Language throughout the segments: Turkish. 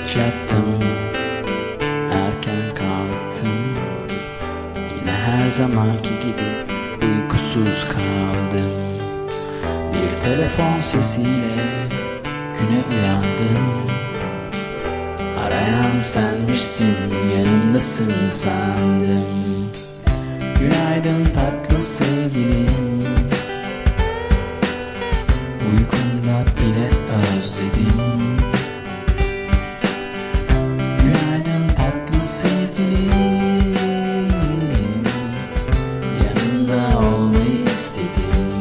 Geç yattım, erken kalktım. Yine her zamanki gibi uykusuz kaldım. Bir telefon sesiyle güne uyandım. Arayan senmişsin, yanımdasın sandım. Günaydın tatlı sevgilim, uykumda bile özledim. Günaydın tatlı sevgilim, yanında olmayı istedim.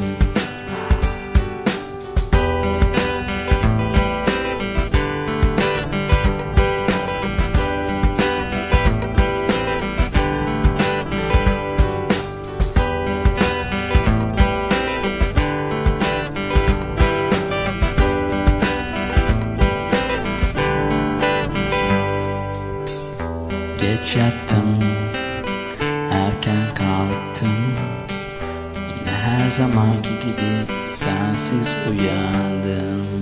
Geç yattım, erken kalktım. Yine her zamanki gibi sensiz uyandım.